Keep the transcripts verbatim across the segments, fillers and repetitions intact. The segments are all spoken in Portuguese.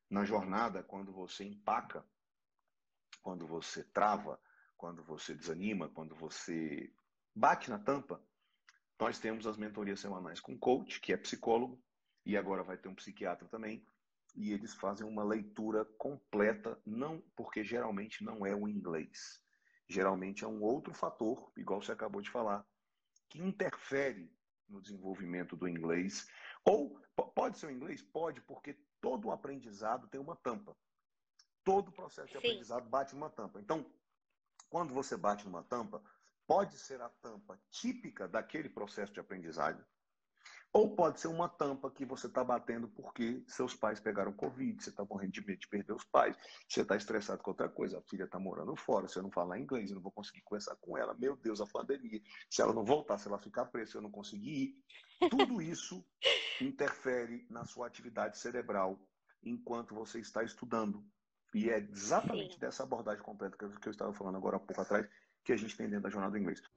Na jornada, quando você empaca, quando você trava, quando você desanima, quando você bate na tampa, nós temos as mentorias semanais com coach, que é psicólogo, e agora vai ter um psiquiatra também, e eles fazem uma leitura completa, não porque geralmente não é o inglês. Geralmente é um outro fator, igual você acabou de falar, que interfere no desenvolvimento do inglês. Ou pode ser o inglês? Pode, porque todo o aprendizado tem uma tampa. Todo o processo de Sim, aprendizado bate numa tampa. Então, quando você bate numa tampa, pode ser a tampa típica daquele processo de aprendizagem, ou pode ser uma tampa que você está batendo porque seus pais pegaram Covid, você está morrendo de medo de perder os pais, você está estressado com outra coisa, a filha está morando fora, se eu não falar inglês, eu não vou conseguir conversar com ela, meu Deus, a pandemia, se ela não voltar, se ela ficar presa, se eu não conseguir ir. Tudo isso interfere na sua atividade cerebral enquanto você está estudando. E é exatamente sim. dessa abordagem completa que eu estava falando agora há pouco atrás que a gente tem dentro da jornada do inglês.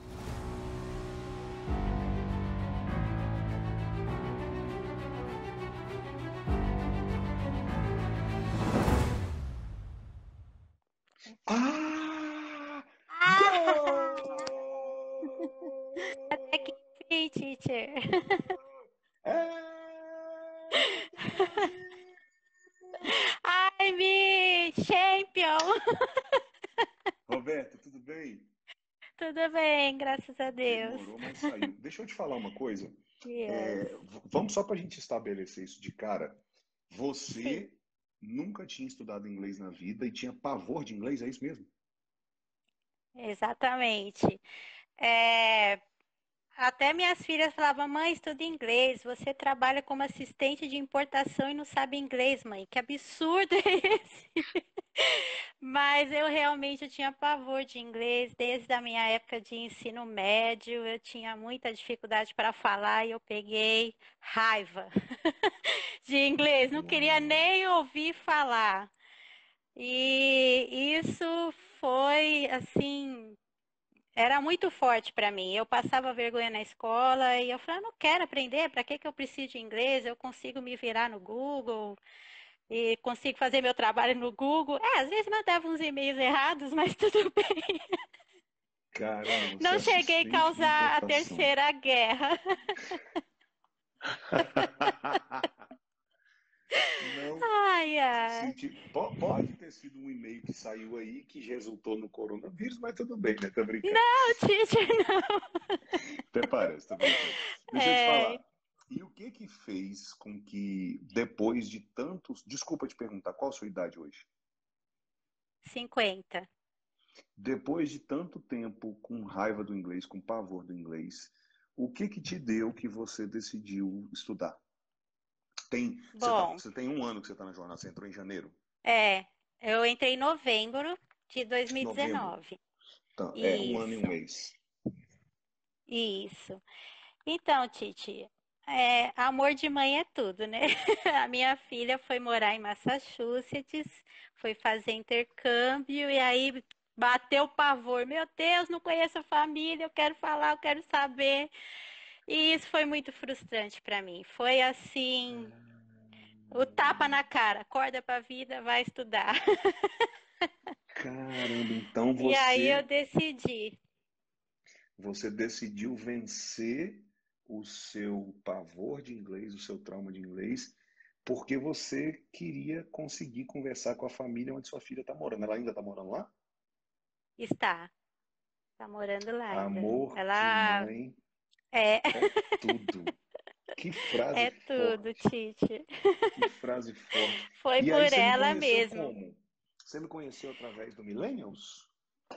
Ah! Ah! Até que Gol! enfim, teacher. É do Brasil! Ai, me champion! Roberto, tudo bem? Tudo bem, graças a Deus. Demorou, mas saiu. Deixa eu te falar uma coisa. Yes. É, v- vamos só para a gente estabelecer isso de cara. Sim, Você nunca tinha estudado inglês na vida e tinha pavor de inglês, é isso mesmo? exatamente. É, até minhas filhas falavam, mãe, estuda inglês, você trabalha como assistente de importação e não sabe inglês, mãe. Que absurdo é esse? Mas eu realmente tinha pavor de inglês desde a minha época de ensino médio. Eu tinha muita dificuldade para falar e eu peguei raiva de inglês, não queria Uau! nem ouvir falar. E isso foi assim, era muito forte para mim. Eu passava vergonha na escola e eu falava, não quero aprender, para que que eu preciso de inglês? Eu consigo me virar no Google e consigo fazer meu trabalho no Google. É, às vezes mandava uns e-mails errados, mas tudo bem. Caramba, você é Não cheguei a assistente de causar a importação. terceira guerra. Não Ai, ai. senti. Po- Pode ter sido um e-mail que saiu aí que resultou no coronavírus, mas tudo bem, né? Tô brincando. Não, teacher, não. Até parece, tô brincando. Deixa eu te É, falar. E o que que fez com que, depois de tantos. Desculpa te perguntar, qual a sua idade hoje? cinquenta. Depois de tanto tempo com raiva do inglês, com pavor do inglês, o que que te deu que você decidiu estudar? Tem, você, tá, Bom, você tem um ano que você está na jornada, você entrou em janeiro? é, eu entrei em novembro de Novembro. dois mil e dezenove. Tá, é um ano e um Isso, mês. isso. Então, Titi, é, amor de mãe é tudo, né? A minha filha foi morar em Massachusetts, foi fazer intercâmbio e aí bateu o pavor. Meu Deus, não conheço a família, eu quero falar, eu quero saber. E isso foi muito frustrante para mim. Foi assim, o tapa na cara, acorda pra vida, vai estudar. Caramba, então E aí eu você decidi. você decidiu vencer o seu pavor de inglês, o seu trauma de inglês, porque você queria conseguir conversar com a família onde sua filha está morando. Ela ainda está morando lá? Está, tá morando lá ainda. Amor de Ela mãe é, é tudo. Que frase é tudo, forte. Tite. Que frase forte. Foi E aí por você me ela conheceu mesmo. como? Você me conheceu através do Millennials?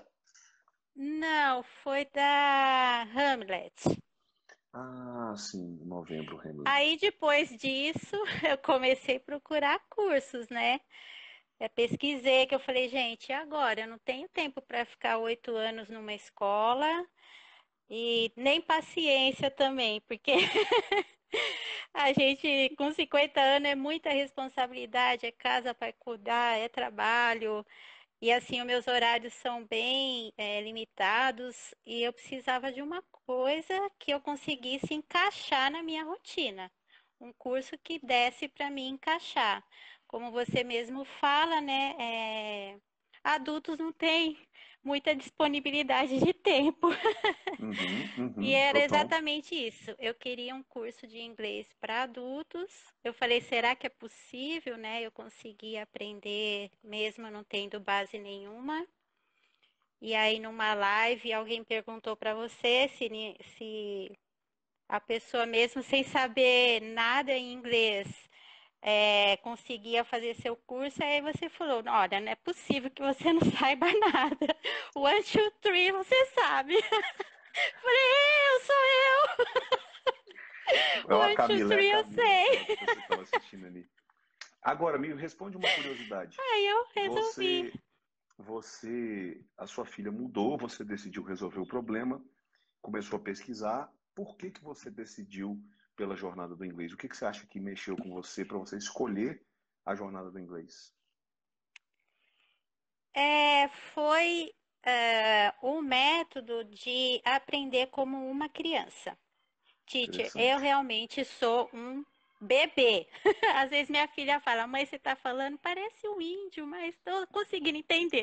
Não, foi da Hamlet. Ah, sim, novembro, Aí Hamlet. depois disso, eu comecei a procurar cursos, né? Eu pesquisei, que eu falei, gente, e agora? Eu não tenho tempo para ficar oito anos numa escola e nem paciência também, porque a gente com cinquenta anos é muita responsabilidade, é casa para cuidar, é trabalho. E assim, os meus horários são bem é, limitados e eu precisava de uma coisa que eu conseguisse encaixar na minha rotina. Um curso que desse para mim encaixar. como você mesmo fala, né? é, Adultos não têm muita disponibilidade de tempo. Uhum, E uhum, era total. exatamente isso. Eu queria um curso de inglês para adultos. Eu falei, será que é possível, né? Eu conseguir aprender mesmo não tendo base nenhuma. E aí, numa live, alguém perguntou para você se, ni- se a pessoa, mesmo sem saber nada em inglês, é, conseguia fazer seu curso. Aí você falou: olha, não é possível que você não saiba nada. One, two, three, você sabe. Eu falei: eu sou eu. Ó, a One, two, Camila, é a three, eu Camila, sei. aquela que você estava assistindo ali. Agora, me responde uma curiosidade. Aí eu resolvi. Você, você, a sua filha mudou, você decidiu resolver o problema, começou a pesquisar. Por que que você decidiu pela jornada do inglês? O que que você acha que mexeu com você para você escolher a jornada do inglês? É, foi é, um método de aprender como uma criança. Teacher, eu Interessante. realmente sou um bebê. Às vezes minha filha fala: mãe, você tá falando, parece um índio, mas tô conseguindo entender.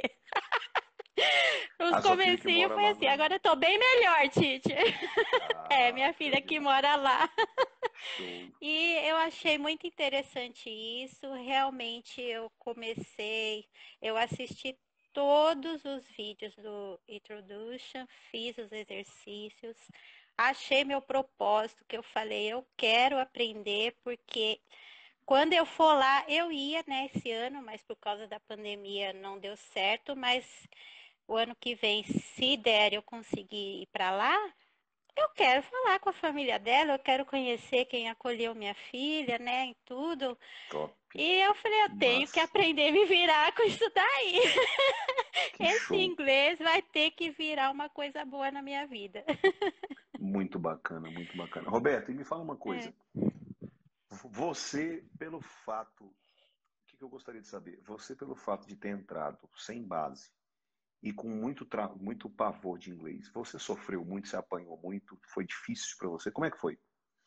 Os A sua filha que comecinhos mora foi lá assim, no. agora eu tô bem melhor, teacher. É, Ah, minha show filha que demais. mora lá. Show. E eu achei muito interessante isso. Realmente eu comecei, eu assisti todos os vídeos do Introduction, fiz os exercícios, achei meu propósito, que eu falei, eu quero aprender, porque quando eu for lá, eu ia, né, esse ano, mas por causa da pandemia não deu certo, mas o ano que vem, se der, eu conseguir ir para lá, eu quero falar com a família dela, eu quero conhecer quem acolheu minha filha, né, e tudo. Top. E eu falei, eu Que tenho que massa. aprender a me virar com isso daí. Que Esse show. inglês vai ter que virar uma coisa boa na minha vida. Muito bacana, muito bacana. Roberto, e me fala uma É. coisa. Você, pelo fato, o que que eu gostaria de saber? Você, pelo fato de ter entrado sem base e com muito, tra... muito pavor de inglês, você sofreu muito, se apanhou muito, foi difícil para você? Como é que foi?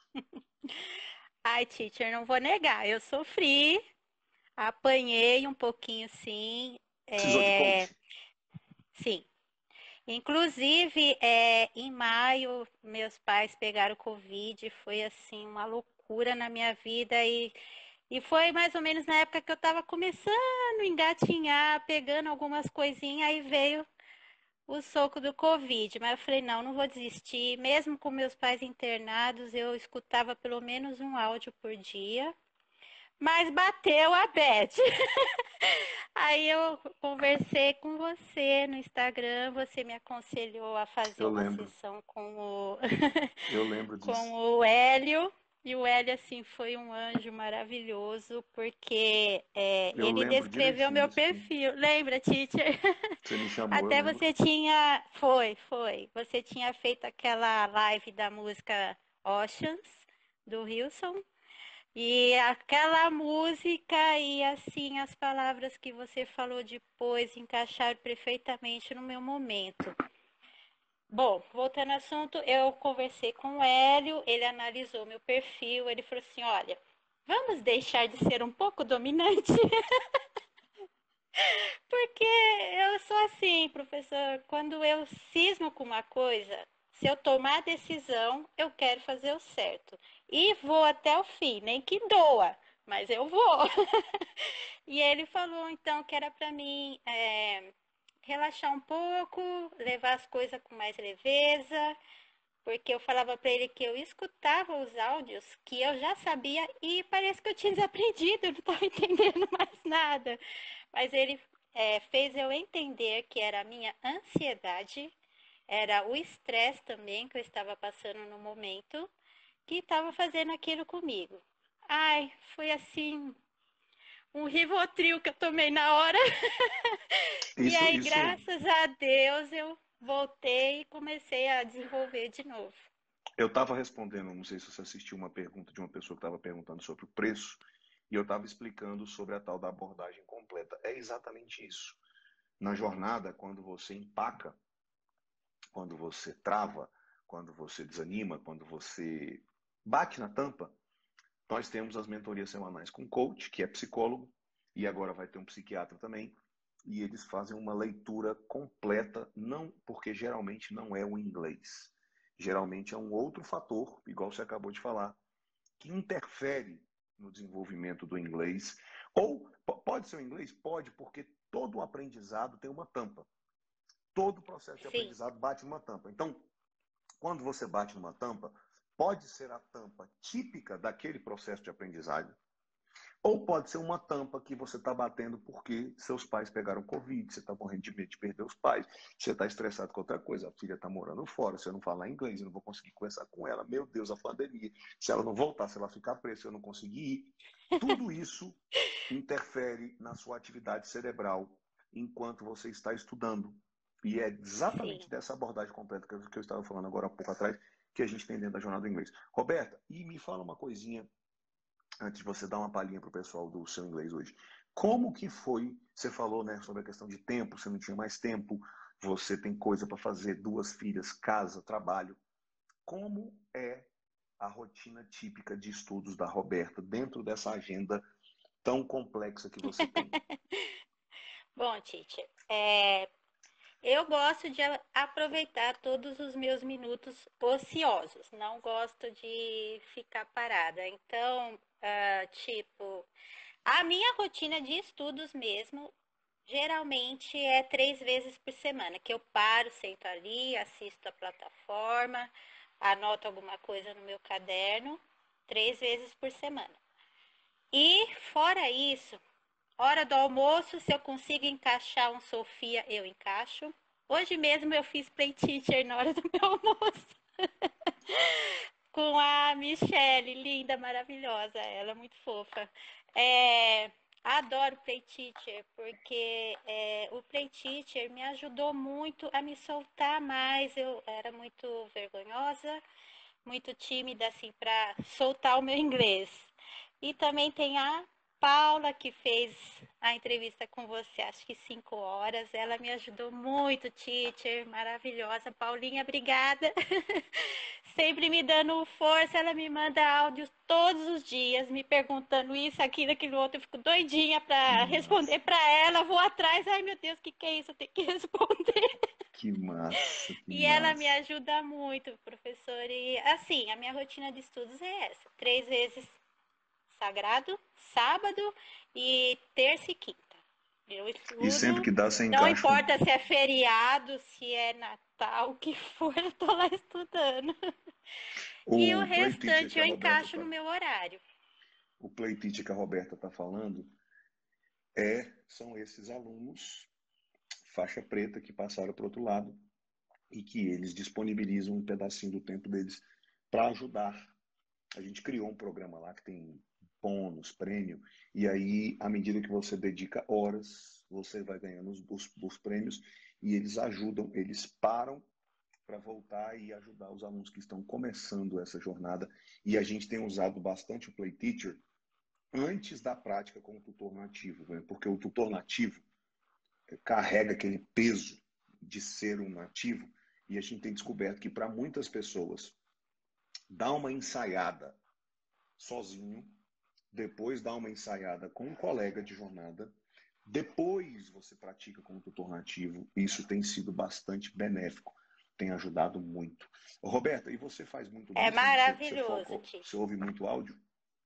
Ai, teacher, não vou negar, eu sofri, apanhei um pouquinho sim, Precisou de é, coach? sim. Inclusive, é, em maio, meus pais pegaram Covid, foi assim uma loucura na minha vida e, e foi mais ou menos na época que eu estava começando a engatinhar, pegando algumas coisinhas, aí veio o soco do Covid. Mas eu falei, não, não vou desistir. Mesmo com meus pais internados, eu escutava pelo menos um áudio por dia. Mas bateu a bad. Aí eu conversei com você no Instagram, você me aconselhou a fazer Eu uma lembro, sessão com o, eu lembro com disso. o Hélio. E o Hélio, assim, foi um anjo maravilhoso, porque é, Eu ele lembro descreveu direitinho meu disso sim. perfil. Lembra, teacher? Você me chamou, eu Até lembro. você tinha. Foi, foi. Você tinha feito aquela live da música Oceans, do Wilson. E aquela música e assim as palavras que você falou depois encaixaram perfeitamente no meu momento. Bom, voltando ao assunto, eu conversei com o Hélio, ele analisou meu perfil, ele falou assim: olha, vamos deixar de ser um pouco dominante, porque eu sou assim, professor, quando eu cismo com uma coisa, se eu tomar a decisão, eu quero fazer o certo. E vou até o fim, nem que doa, mas eu vou. E ele falou então que era para mim é, relaxar um pouco, levar as coisas com mais leveza, porque eu falava para ele que eu escutava os áudios que eu já sabia e parece que eu tinha desaprendido, eu não estava entendendo mais nada. Mas ele é, fez eu entender que era a minha ansiedade, era o estresse também que eu estava passando no momento, que estava fazendo aquilo comigo. Ai, foi assim um Rivotril que eu tomei na hora. E Isso, aí, isso, graças a Deus, eu voltei e comecei a desenvolver de novo. eu estava respondendo, não sei se você assistiu uma pergunta de uma pessoa que estava perguntando sobre o preço, e eu estava explicando sobre a tal da abordagem completa. É exatamente isso. Na jornada, quando você empaca, quando você trava, quando você desanima, quando você bate na tampa, nós temos as mentorias semanais com coach, que é psicólogo, e agora vai ter um psiquiatra também, e eles fazem uma leitura completa, não porque geralmente não é o inglês. Geralmente é um outro fator, igual você acabou de falar, que interfere no desenvolvimento do inglês. Ou pode ser o inglês? Pode, porque todo o aprendizado tem uma tampa. Todo o processo de Sim. aprendizado bate numa tampa. Então, quando você bate numa tampa, pode ser a tampa típica daquele processo de aprendizagem, ou pode ser uma tampa que você está batendo porque seus pais pegaram Covid, você está morrendo de medo de perder os pais, você está estressado com outra coisa, a filha está morando fora, se eu não falar inglês, eu não vou conseguir conversar com ela, meu Deus, a pandemia, se ela não voltar, se ela ficar presa, se eu não conseguir ir. Tudo isso interfere na sua atividade cerebral enquanto você está estudando. E é exatamente Sim. dessa abordagem completa que eu estava falando agora há pouco atrás, que a gente tem dentro da jornada do inglês. Roberta, e me fala uma coisinha antes de você dar uma palhinha para o pessoal do seu inglês hoje. Como que foi, você falou, né, sobre a questão de tempo, você não tinha mais tempo, você tem coisa para fazer, duas filhas, casa, trabalho. Como é a rotina típica de estudos da Roberta dentro dessa agenda tão complexa que você tem? Bom, teacher, é, eu gosto de aproveitar todos os meus minutos ociosos, não gosto de ficar parada. Então, ah, tipo, a minha rotina de estudos mesmo, geralmente é três vezes por semana, que eu paro, sento ali, assisto a plataforma, anoto alguma coisa no meu caderno, três vezes por semana. E fora isso, hora do almoço, se eu consigo encaixar um Sofia, eu encaixo. Hoje mesmo eu fiz play teacher na hora do meu almoço. Com a Michelle, linda, maravilhosa. Ela é muito fofa. É, adoro play teacher, porque é, o play teacher me ajudou muito a me soltar mais. Eu era muito vergonhosa, muito tímida, assim, para soltar o meu inglês. E também tem a Paula, que fez a entrevista com você, acho que cinco horas. Ela me ajudou muito, teacher, maravilhosa. Paulinha, obrigada. Sempre me dando força, ela me manda áudios todos os dias, me perguntando isso, aquilo, aquilo outro. Eu fico doidinha para Que responder massa, para ela, vou atrás. Ai, meu Deus, o que, que é isso? Eu tenho que responder. que massa, que E ela me massa. ajuda muito, professor. E assim, a minha rotina de estudos é essa: três vezes sagrado, sábado e terça e quinta. Eu E sempre estudo, que dá, você não encaixa um... importa se é feriado, se é Natal, o que for, eu tô lá estudando. E o O play teacher restante que a eu Roberta encaixo tá... no meu horário. O play teacher que a Roberta está falando é, são esses alunos faixa preta que passaram para o outro lado e que eles disponibilizam um pedacinho do tempo deles para ajudar. A gente criou um programa lá que tem bônus, prêmio, e aí, à medida que você dedica horas, você vai ganhando os, os, os prêmios e eles ajudam, eles param para voltar e ajudar os alunos que estão começando essa jornada. E a gente tem usado bastante o Play Teacher antes da prática com o tutor nativo, né? Porque o tutor nativo carrega aquele peso de ser um nativo e a gente tem descoberto que para muitas pessoas dá uma ensaiada sozinho, depois dá uma ensaiada com um colega de jornada, depois você pratica com um tutor nativo. Isso tem sido bastante benéfico, tem ajudado muito. Roberta, e você faz muito É disso? Você, você, maravilhoso, foca, Tite. você ouve muito áudio?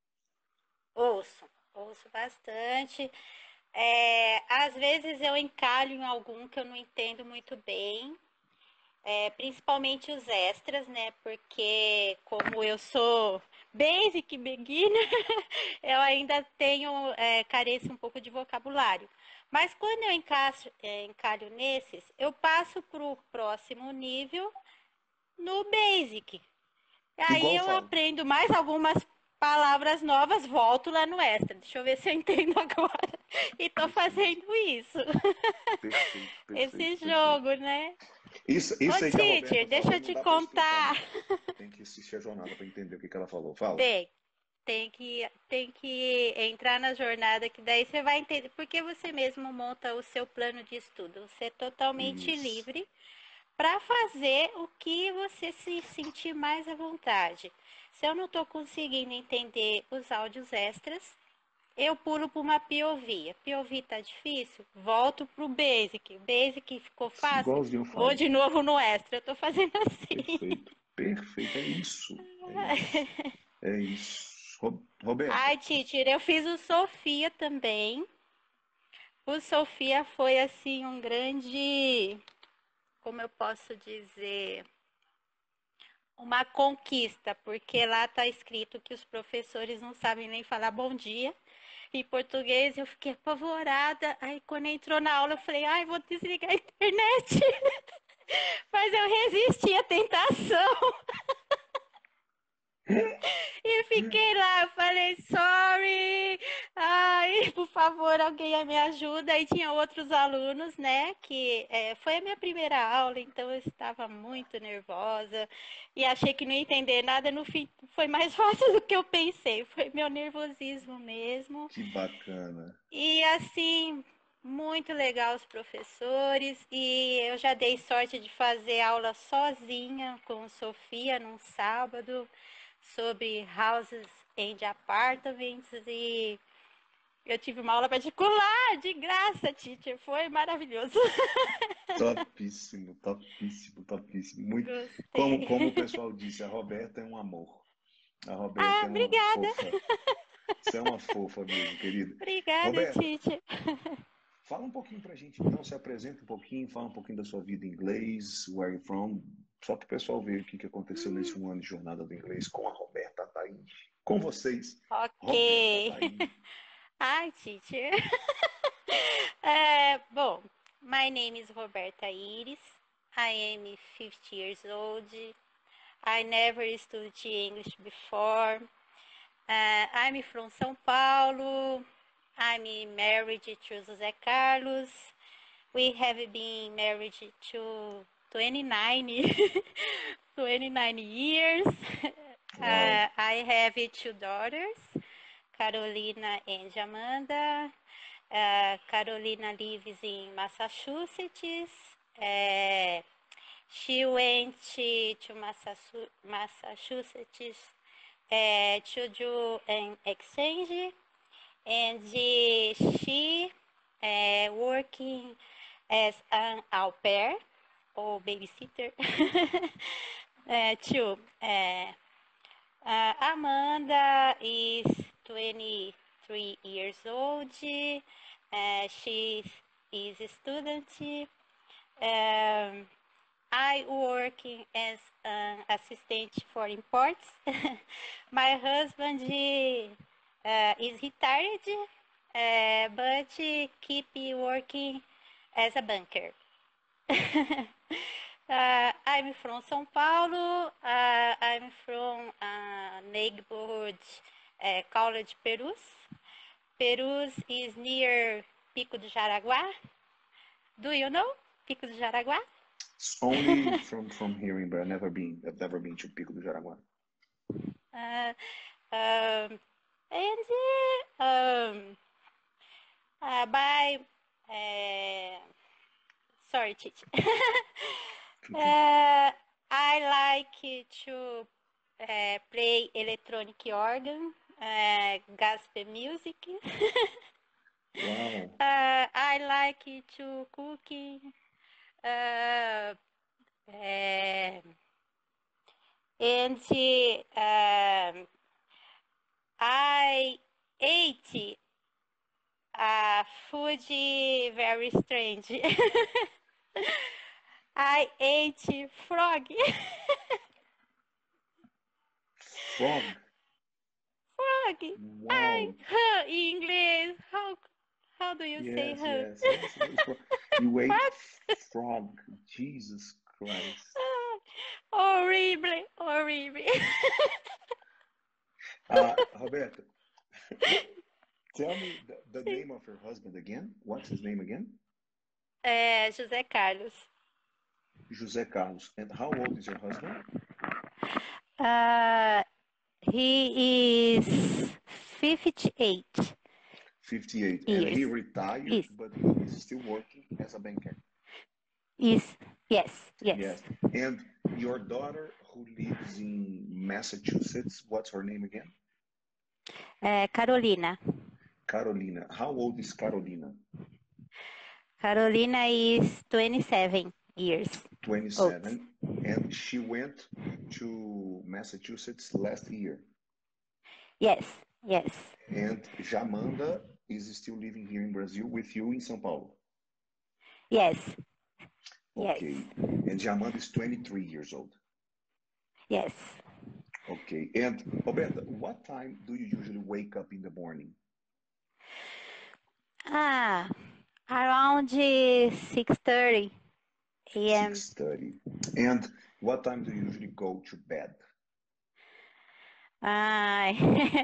Ouço, ouço bastante. É, às vezes eu encalho em algum que eu não entendo muito bem, é, principalmente os extras, né? Porque como eu sou basic beginner, eu ainda tenho é, carência um pouco de vocabulário. Mas quando eu encaixo, é, encalho nesses, eu passo para o próximo nível no basic. Aí Igual eu eu falo. aprendo mais algumas palavras novas, volto lá no extra. Deixa eu ver se eu entendo agora. E tô Perfeito, fazendo isso. perfeito, Esse perfeito, perfeito. jogo, né? Isso, Ô, isso aí que a teacher, Roberta deixa falou eu não te dá para explicar, contar. não. Tem que assistir a jornada para entender o que, que ela falou. Fala. Tem, tem que, tem que entrar na jornada, que daí você vai entender. Porque você mesmo monta o seu plano de estudo. Você é totalmente Isso. livre para fazer o que você se sentir mais à vontade. Se eu não estou conseguindo entender os áudios extras, eu pulo para uma P O V. A P O V tá difícil? Volto pro Basic. Basic ficou fácil? Igualzinho eu Vou falo. de novo no Extra. Eu tô fazendo assim. Perfeito, perfeito. É isso, é isso, é isso. Ro- Roberta, Ai, teacher, eu fiz o Sofia também. O Sofia foi assim um grande, como eu posso dizer, uma conquista, porque lá tá escrito que os professores não sabem nem falar bom dia. Em português eu fiquei apavorada. Aí quando entrou na aula eu falei, ai, vou desligar a internet. Mas eu resisti à tentação. E fiquei lá, eu falei, sorry, ai, por favor, alguém me ajuda. E tinha outros alunos, né, que é, foi a minha primeira aula, então eu estava muito nervosa e achei que não ia entender nada. No fim, foi mais fácil do que eu pensei, foi meu nervosismo mesmo. que bacana. E assim, muito legal os professores, e eu já dei sorte de fazer aula sozinha com Sofia num sábado sobre houses and apartments, e eu tive uma aula particular de graça, teacher, foi maravilhoso. Topíssimo, topíssimo, topíssimo. Muito, como, como o Gostei. pessoal disse, a Roberta é um amor. A Ah, Roberta é uma obrigada. fofa. Você é uma fofa mesmo, querida. Obrigada, Roberta, teacher. fala um pouquinho pra gente então, se apresenta um pouquinho, fala um pouquinho da sua vida em inglês, where you from, só para o pessoal ver o que que aconteceu nesse um ano de jornada do inglês com a Roberta Ataíde. Com vocês, Ok. Roberta Ataíde. Ai, teacher. Uh, bom, my name is Roberta Iris. I am fifty years old. I never studied English before. Uh, I'm from São Paulo. I'm married to José Carlos. We have been married to twenty-nine, twenty-nine years. Uau, Uh, I have two daughters, Carolina and Amanda. Uh, Carolina lives in Massachusetts. Uh, she went to Massachusetts uh, to do an exchange, and she uh, working as an au pair or babysitter uh, too. Uh, uh, Amanda is twenty-three years old. Uh, she is a student. Um, I work as an assistant for imports. My husband uh, is retired, uh, but keep working as a banker. uh, I'm from São Paulo. Uh, I'm from a neighborhood uh, College Perus. Perus is near Pico do Jaraguá. Do you know Pico do Jaraguá? it's only from from hearing, but I've never been. I've never been to Pico do Jaraguá. Uh, um, and um, uh, by uh, sorry, Titi. uh, I like to uh, play electronic organ, uh, gospel music. Wow. uh, I like to cooking. Uh, uh, and um, I ate a food very strange. I ate frog. Frog. Frog. I Wow. huh, English. How how do you say Yes, huh? yes, yes, yes. Frog. You ate frog. Jesus Christ. Horrible, horrible. Uh, Roberto, tell me the, the name of your husband again. What's his name again? É, José Carlos. José Carlos. And how old is your husband? Uh, he is fifty-eight fifty-eight. And years. he retired, Yes. but he is still working as a banker. Yes. Yes. Yes. Yes. And your daughter who lives in Massachusetts, what's her name again? É, Carolina. Carolina. How old is Carolina? Carolina is twenty-seven years twenty-seven. Old. And she went to Massachusetts last year. Yes, yes. And Jamanda is still living here in Brazil with you in São Paulo. Yes. Okay. Yes. And Jamanda is twenty-three years old. Yes. Okay. And Roberta, what time do you usually wake up in the morning? Ah, around six thirty a m six thirty. And what time do you usually go to bed? Ah,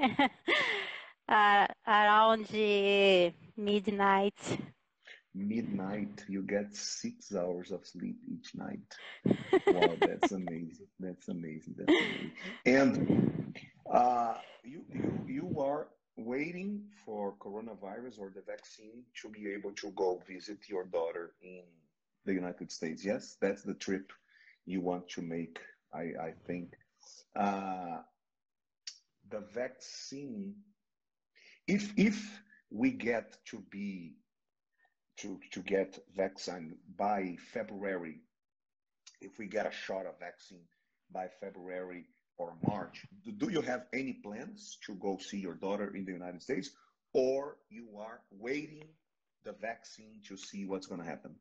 uh, around midnight. Midnight, you get six hours of sleep each night. Wow, that's amazing. That's amazing. That's amazing. And uh, you, you, you are waiting for coronavirus or the vaccine to be able to go visit your daughter in the United States. Yes, that's the trip you want to make, I, I think. Uh, the vaccine, if if we get to be to to get vaccine by February, if we get a shot of vaccine by February or March, do, do you have any plans to go see your daughter in the United States, or you are waiting the vaccine to see what's going to happen?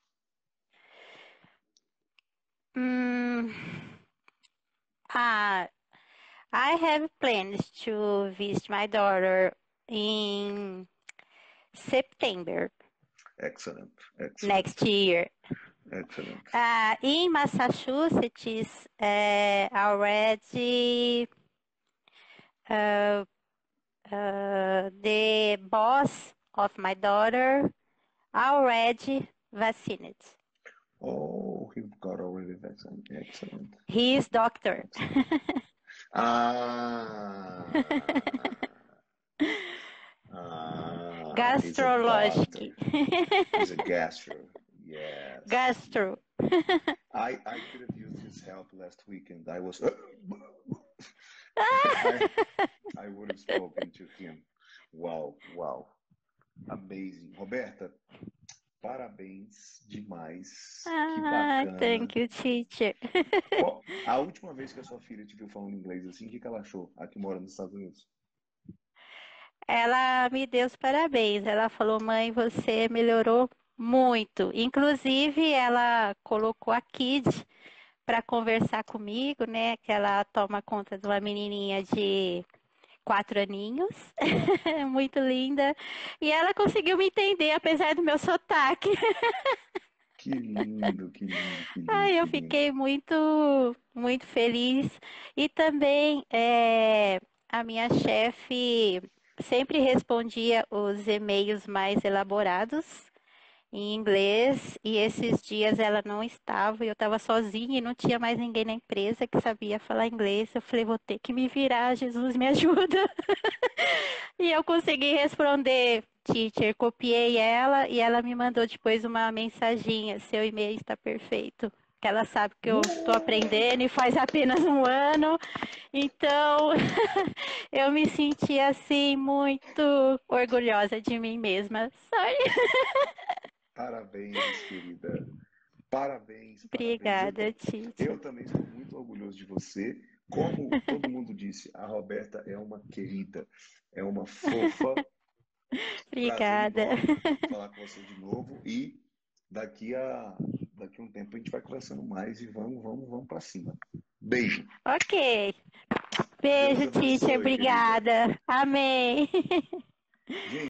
Mm, uh, I have plans to visit my daughter in September. Excellent. Excellent. Next year. Excellent. Uh, in Massachusetts, uh, already uh, uh, the boss of my daughter already vaccinated. Oh, he got already vaccinated. Excellent. He is doctor. ah. Ah, Gastrologic. He's a gastro. Yes. Gastro. I, I could have used his help last weekend. I was. I, I would have spoken to him. Wow, wow. Amazing. Roberta, parabéns demais. Ah, que bacana. Thank you, teacher. Qual, a última vez que a sua filha te viu falando inglês assim, o que, que ela achou? Aqui mora nos Estados Unidos. Ela me deu os parabéns. Ela falou, mãe, você melhorou muito. Inclusive, ela colocou a Kid para conversar comigo, né? Que ela toma conta de uma menininha de quatro aninhos, muito linda. E ela conseguiu me entender, apesar do meu sotaque. Que lindo, que lindo, que lindo. Ai, eu que lindo. fiquei muito, muito feliz. E também é, a minha chefe sempre respondia os e-mails mais elaborados em inglês, e esses dias ela não estava, e eu estava sozinha e não tinha mais ninguém na empresa que sabia falar inglês. Eu falei, vou ter que me virar, Jesus me ajuda. E eu consegui responder, teacher, copiei ela e ela me mandou depois uma mensaginha, seu e-mail está perfeito. Que ela sabe que eu estou aprendendo e faz apenas um ano. Então, eu me senti assim muito orgulhosa de mim mesma. Sorry. Parabéns, querida. Parabéns. Obrigada, parabéns. Titi. Eu, eu também estou muito orgulhoso de você. Como todo mundo disse, a Roberta é uma querida, é uma fofa. Obrigada. Prazer falar com você de novo e daqui a daqui a um tempo a gente vai conversando mais e vamos, vamos, vamos para cima. Beijo. Ok. Beijo, teacher. Obrigada. Amém. Gente,